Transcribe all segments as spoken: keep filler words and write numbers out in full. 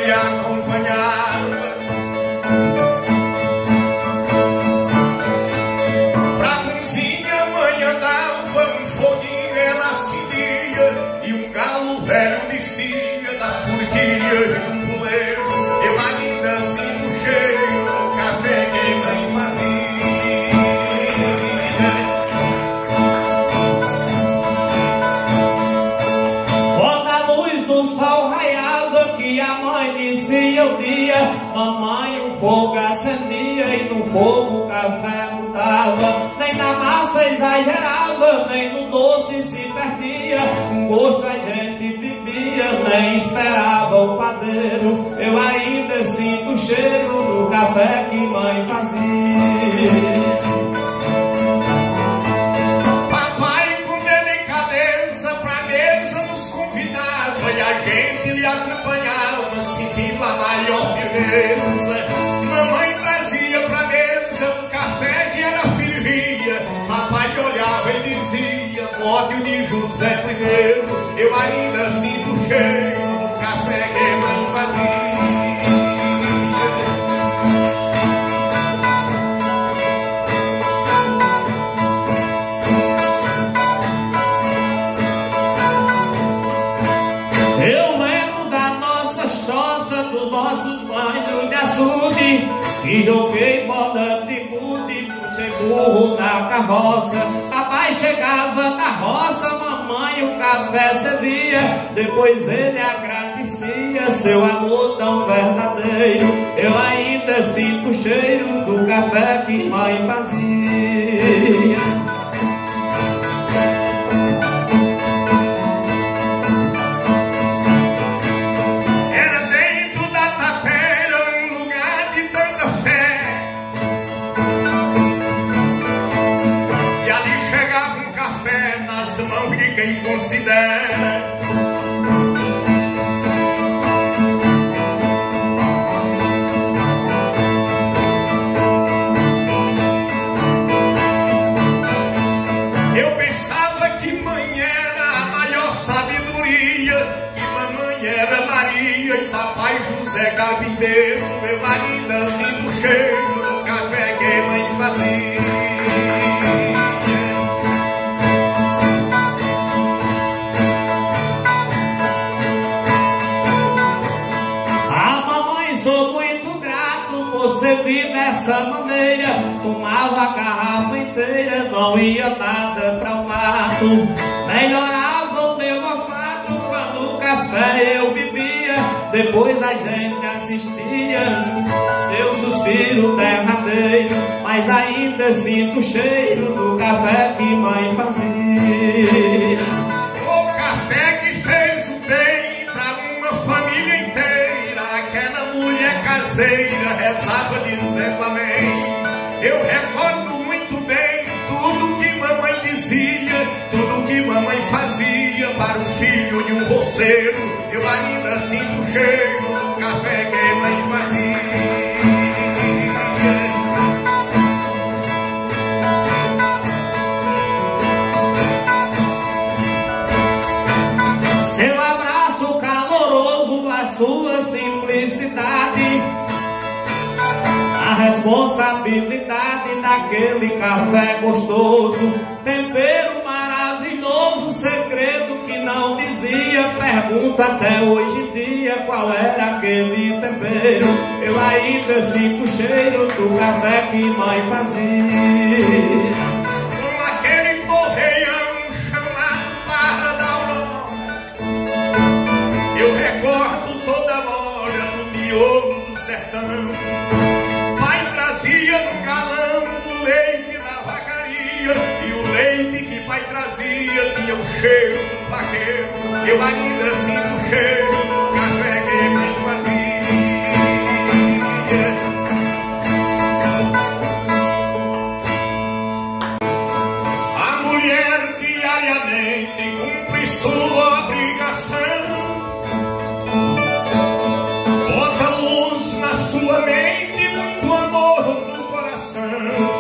lhe acompanhava. Pra cozinha a mãe andava, um foguinho ela acendia, e um galo velho descia das forquilhas de um buleiro. Eu ainda sinto o cheiro do café que mãe fazia. O dia, mamãe um fogo acendia e no fogo o café mudava. Nem na massa exagerava, nem no doce se perdia. Com gosto a gente bebia, nem esperava o padeiro. Eu ainda sinto o cheiro do café que mãe fazia. Papai com delicadeza pra mesa nos convidava, e a gente lhe acompanhava, sentindo a maior firmeza. Mamãe trazia pra mesa um café que ela fervia. Papai olhava e dizia: bote o de José primeiro. Eu ainda sinto o cheiro do café que mãe fazia. E joguei bola de gude por ser burro na carroça. Papai chegava da roça, mamãe o café servia. Depois ele agradecia seu amor tão verdadeiro. Eu ainda sinto o cheiro do café que mãe fazia. Quem considera eu pensava que mãe era a maior sabedoria, que mamãe era Maria e papai José carpinteiro. Eu ainda sinto o cheiro do café que mãe fazia. Você vive dessa maneira, tomava a garrafa inteira, não ia nada para o mato. Melhorava o meu olfato quando o café eu bebia. Depois a gente assistia seu suspiro derradeiro, mas ainda sinto o cheiro do café que mãe fazia. O café que fez o bem para uma família inteira. Aquela mulher caseira rezava dizendo amém. Eu recordo muito bem tudo que mamãe dizia, tudo que mamãe fazia para o filho de um roceiro. Eu ainda sinto o cheiro do café que mãe fazia. Seu abraço caloroso, a sua simplicidade, a responsabilidade daquele café gostoso, tempero maravilhoso, segredo que não dizia. Pergunta até hoje em dia qual era aquele tempero. Eu ainda sinto o cheiro do café que mãe fazia. Com aquele torreião chamado Barra da Aurora, eu recordo toda hora no miolo do sertão. Trazia no galão o leite da vacaria, e o leite que pai trazia tinha o cheiro do vaqueiro. Eu ainda sinto o cheiro do café que mãe fazia. A mulher diariamente cumpre sua obrigação, bota luz na sua mente, muito amor no coração.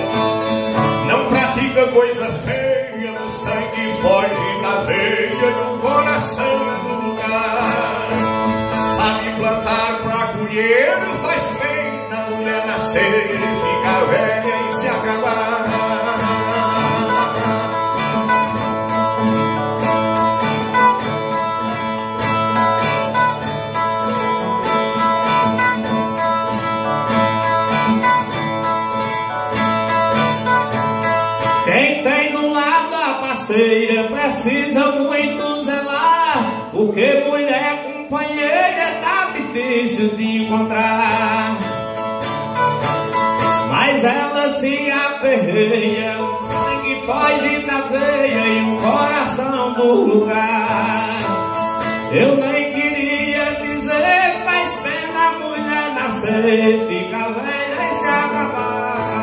Não pratica coisa feia, o sangue foge da veia. no coração do lugar. Sabe plantar pra colher, faz bem da mulher nascer, ficar velha e se acabar. Quem tem do lado a parceira precisa muito zelar, porque mulher companheira tá difícil de encontrar. Mas ela se aperreia, o sangue foge da veia e o coração do lugar. Eu nem queria dizer, faz pena a mulher nascer, fica velha e se acabar.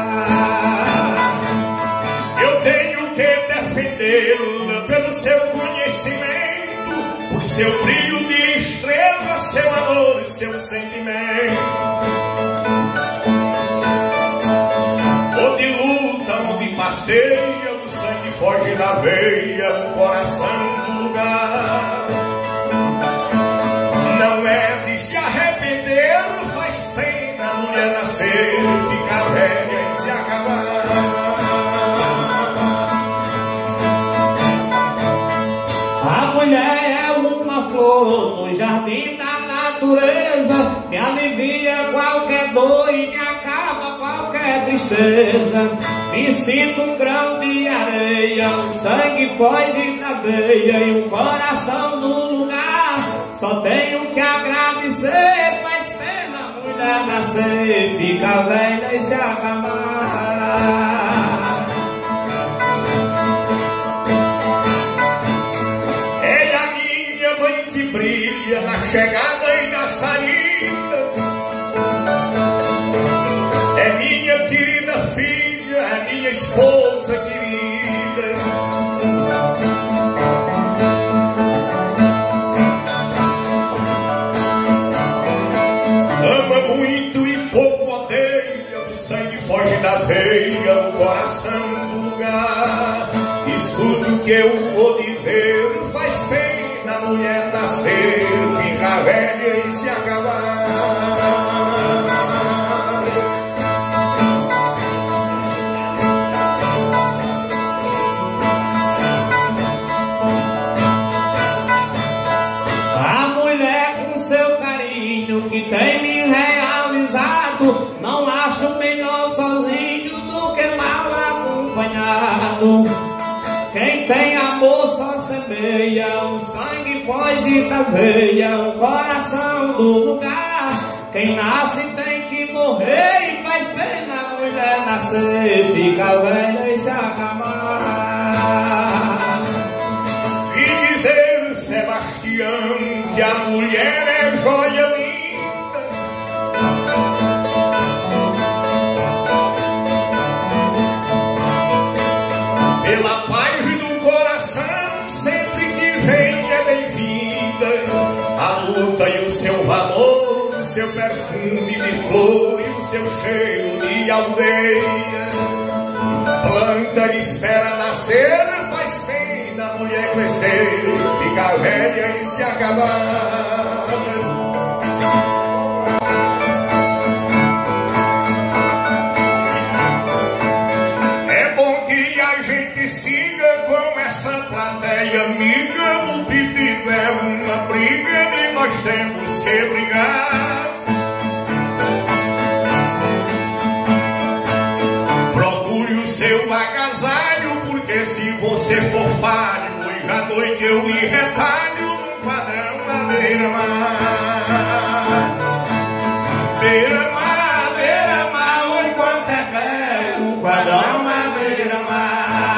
Defendê-la pelo seu conhecimento, por seu brilho de estrela, seu amor e seu sentimento. Onde luta, onde passeia, o sangue foge da veia, o coração do lugar. Não é de se arrepender, faz pena a mulher nascer, ficar velha e se acabar. A mulher é uma flor no jardim da natureza, me alivia qualquer dor e me acaba qualquer tristeza. Me sinto um grão de areia, o sangue foge da veia e o coração no lugar. Só tenho que agradecer, faz pena a mulher nascer, fica velha e se acabar. Que brilha na chegada e na saída, é minha querida filha, é minha esposa querida. Ama muito e pouco odeia, o sangue foge da veia, o coração do lugar. Escute o que eu vou dizer, faz bem da mulher nascer, ficar velha e se acabar. A mulher com seu carinho que tem me realizado, não acho melhor sozinho do que mal acompanhado. Quem tem amor só semeia, o sangue foge da veia, o coração do lugar. Quem nasce tem que morrer e faz pena a mulher nascer, fica velha e se acabar. E dizer, Sebastião, que a mulher é joia linda, pela paz do coração, sempre que vem é bem-vinda. A luta e o seu valor, o seu perfume de flor e o seu cheiro de aldeia. Planta e espera nascer, faz pena a mulher crescer, ficar velha e se acabar. Amiga, o pedido é uma briga e nós temos que brigar. Procure o seu agasalho, porque se você for falho, hoje à noite eu lhe retalho num padrão à beira-mar. Beira-mar, beira-mar, oi quanto é belo, o padrão à beira-mar.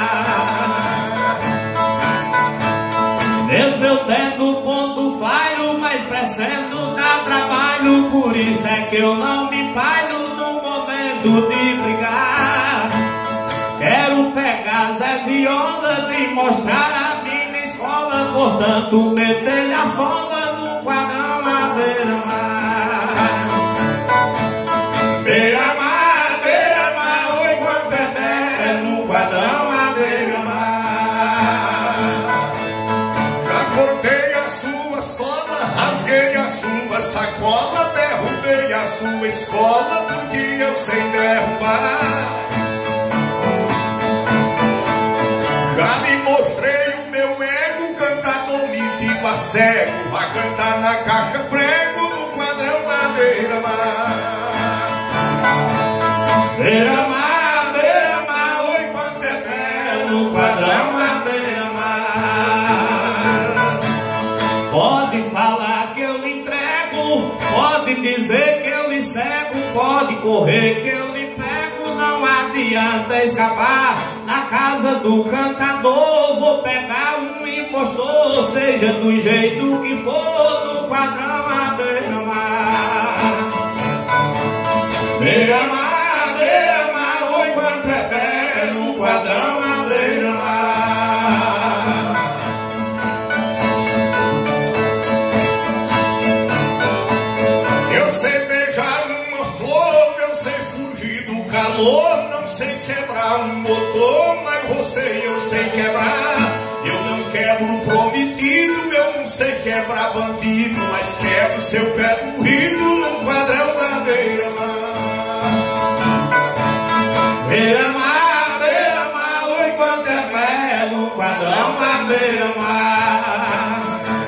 Deus meu dedo ponto falho, mas pretendo dar trabalho, por isso é que eu não me falho no momento de brigar. Quero pegar Zé Viola e mostrar a minha escola, portanto meter a sola no quadrão à beira-mar. Beira-mar, beira-mar, oi quanto é belo, no quadrão à beira-mar. Já escola, derrubei a sua escola, porque eu sei derrubar. Já me mostrei o meu ego, cantador metido a cego, vai cantar na caixa prego, no quadrão da beira-mar. Beira-mar, beira-mar, oi quanto é belo, no quadrão da beira-mar. Pode falar que eu lhe entrego, pode dizer que eu lhe cego, pode correr que eu lhe pego, não adianta escapar. Na casa do cantador vou pegar um impostor, seja do jeito que for, no quadrão à beira-mar. Beira-mar, beira-mar, oi quanto é belo, no quadrão à beira-mar. Eu sei beijar uma flor, eu sei fugir do calor, não sei quebrar um motor, mas você eu sei quebrar. Eu não quebro o prometido, eu não sei quebrar bandido, mas quebro seu pé corrido no quadrão da beira-mar. Beira-mar, beira-mar, oi quanto é belo, no quadrão da beira-mar.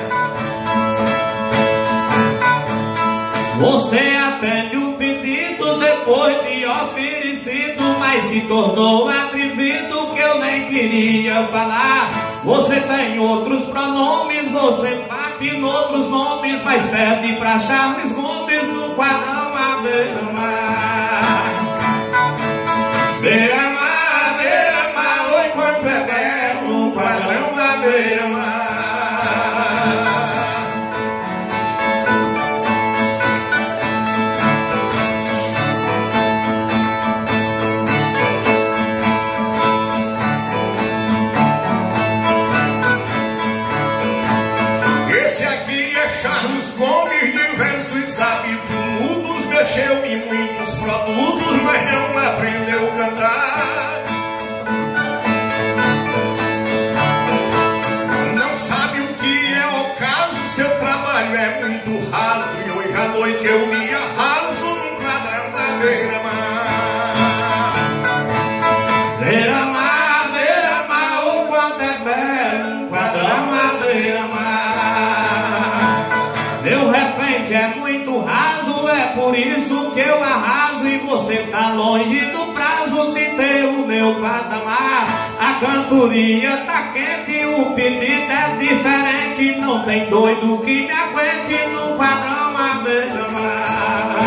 Você atende o pedido depois de oferecido, mas se tornou atrevido que eu nem queria falar. Você tem outros pronomes, você bate em outros nomes, mas perde pra Charles Gomes no quadrão à beira-mar. Beira-mar, beira-mar, oi quanto é belo, no quadrão da beira-mar. Charles Gomes de versos habitudos, mexeu-me muitos produtos, mas não aprendeu a cantar. Não sabe o que é ocaso, seu trabalho é muito raso, e hoje à noite eu me arraso no quadrão da beira-mar. Beira-mar, beira-mar, o quanto é belo, no quadrão da beira-mar. Meu repente é muito raso, é por isso que eu arraso, e você tá longe do prazo de ter o meu patamar. A cantoria tá quente, o pedido é diferente, não tem doido que me aguente no quadrão à beira-mar.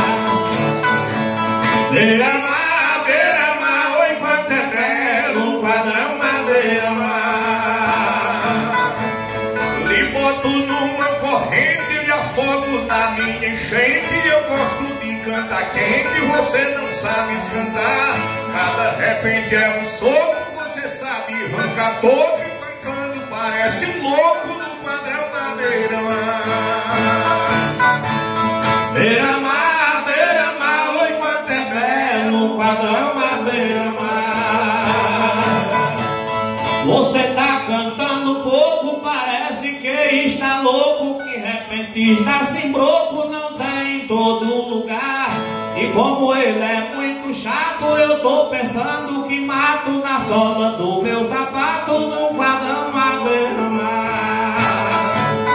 Beira-mar, beira-mar, oi quanto é belo, no quadrão à beira-mar. Lhe boto numa corrente, fogo da minha enchente, eu gosto de cantar quente, você não sabe cantar. Cada repente é um soco, você sabe arrancar toco, e cantando parece um louco no quadrão da beira-mar. Beira-mar, beira-mar, oi quanto é belo, no quadrão da beira-mar. Você tá cantando pouco, parece que está louco, que repentista assim broco não tem em todo lugar. E como ele é muito chato, eu tô pensando que mato na sola do meu sapato no quadrão à beira-mar.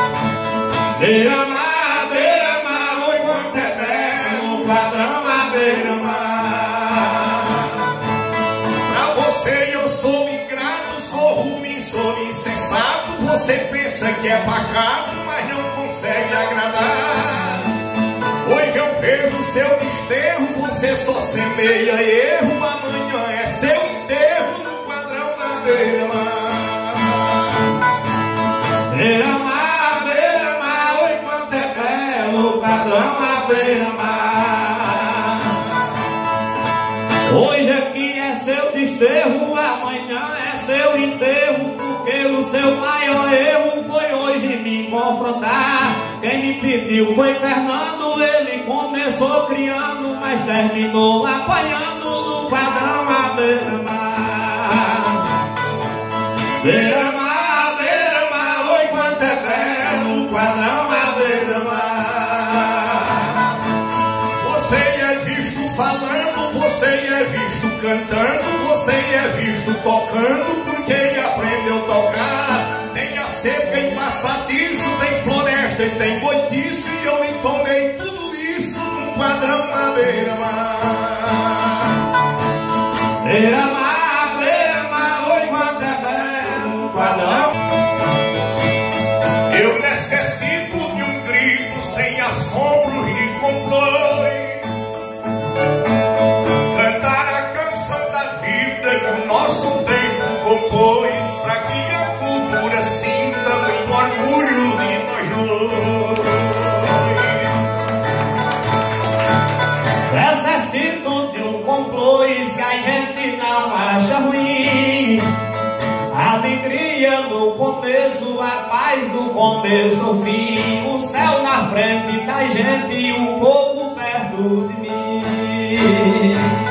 Beira-mar, beira-mar, oi quanto é belo, no quadrão à beira-mar. Pra você eu sou ingrato, sou ruim, sou insensato. Você pensa que é pacato, mas não consegue agradar. Hoje eu vejo seu desterro, você só semeia erro. Amanhã é seu enterro no quadrão da beira-mar. Beira-mar, beira-mar, oi quanto é belo, no quadrão à beira-mar. Hoje aqui é seu desterro, amanhã é seu enterro, porque o seu maior erro foi hoje me confrontar. Quem me pediu foi Fernando, ele começou criando, mas terminou apanhando no quadrão à beira-mar. Beira-mar, beira-mar, oi quanto é belo, no quadrão à beira-mar. você é visto cantando, você é visto tocando, por quem aprendeu a tocar. Tem a seca e passadiço, tem floresta e tem boitiço, e eu lhe tomei tudo isso num quadrão na beira-mar. Beira-mar, beira-mar, oi, quanto é belo um quadrão. Eu necessito de um grito sem assombros de complôs, cantar a canção da vida que o nosso tempo compôs, pra que a cultura sinta muito orgulho de nós dois. Necessito de um complôs que a gente não acha ruim. Alegria no começo, a paz do começo ao fim. O céu na frente da gente e o povo perto de mim.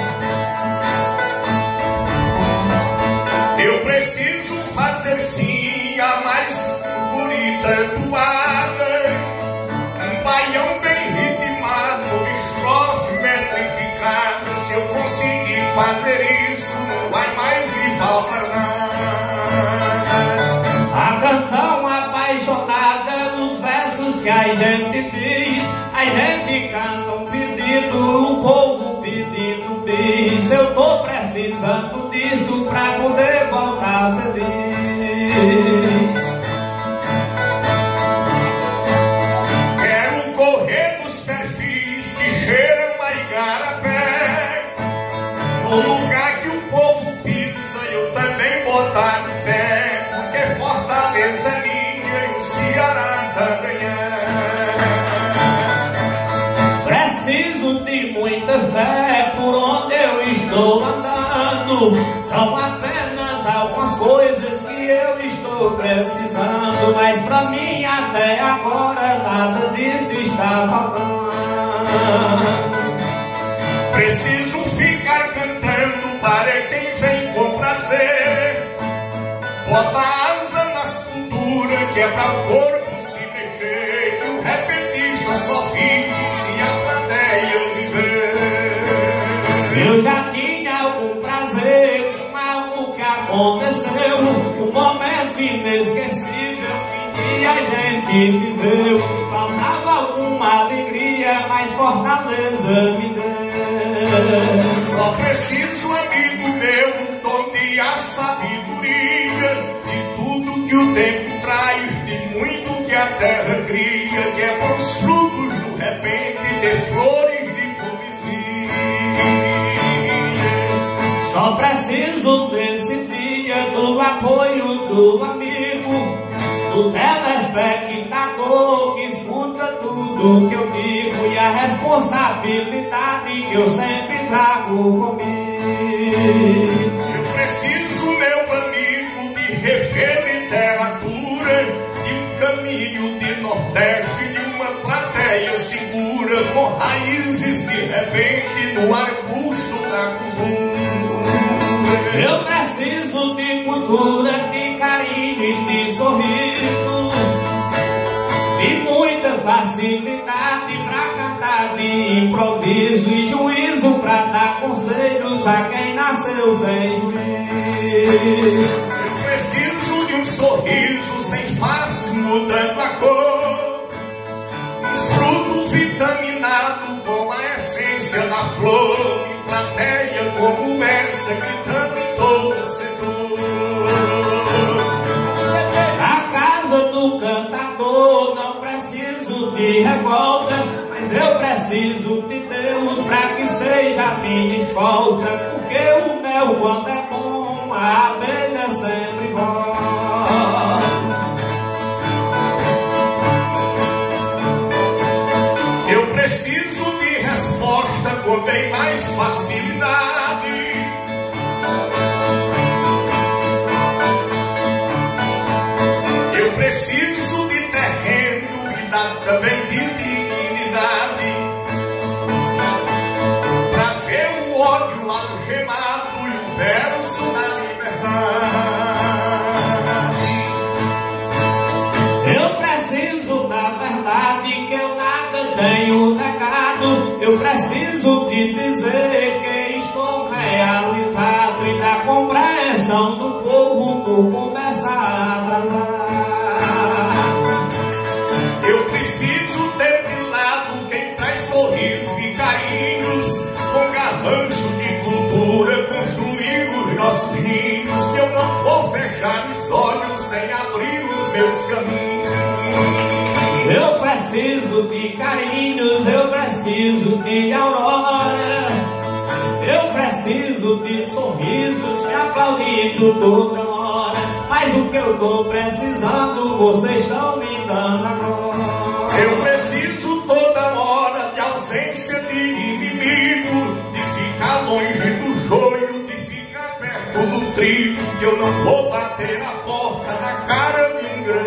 Eu preciso fazer sim a mais bonita toada, um baião bem ritmado, estrofe metrificada. Se eu conseguir fazer isso, não vai mais me faltar nada. A canção apaixonada, os versos que a gente diz, a gente canta um pedido, o povo pedindo bis. Eu tô precisando disso pra poder voltar feliz. Quero correr nos perfis que cheiram a igarapé, no lugar que o povo pisa eu também botar de pé. Fortaleza minha e o Ceará tá ganhando. Preciso de muita fé por onde eu estou andando. São apenas algumas coisas que eu estou precisando, mas pra mim até agora nada disso está faltando. Preciso ficar cantando para quem vem com prazer, botar que é pra o corpo se mexer, que o repentista só vive se a plateia viver. Eu já tinha algum prazer com algo que aconteceu, um momento inesquecível que a gente viveu. Faltava alguma alegria, mas Fortaleza me deu. Só preciso, amigo meu, donde a sabedoria de tudo que o tempo traz, de muito que a terra cria, que é bons frutos do repente, de flores de poesia. Só preciso desse dia do apoio do amigo, do telespectador que escuta tudo que eu digo, e a responsabilidade que eu sempre trago comigo. Eu preciso, meu amigo, de rever literatura, de um caminho de Nordeste, de uma plateia segura, com raízes de repente no arbusto da cultura. Eu preciso de cultura, de carinho e de sorriso, de muita facilidade pra cantar de improviso, e juízo pra dar conselhos a quem nasceu sem juízo. Eu preciso de um sorriso sem face mudando a cor, um fruto vitaminado com a essência da flor, e plateia como essa gritando em todo setor. A casa do cantador não preciso de revolta, mas eu preciso de Deus pra que seja minha escolta, porque o mel quando é bom, a abelha sempre volta. Eu preciso de resposta com bem mais facilidade, eu preciso de terreno e da, também de dignidade, pra ver o ódio algemado e o verso na liberdade. Eu preciso da verdade que eu nada tenho negado, eu preciso de dizer que estou pressão do povo por começar a atrasar. Eu preciso ter de lado quem traz sorrisos e carinhos, com garrancho de cultura construir os nossos ninhos, que eu não vou fechar os olhos sem abrir os meus caminhos. Eu preciso de carinhos, eu preciso de aurora, eu preciso de sorrisos que aplaudindo toda hora. Mas o que eu tô precisando, vocês estão me dando agora. Eu preciso toda hora de ausência de inimigo, de ficar longe do joio, de ficar perto do trigo, que eu não vou bater a porta na cara de um grande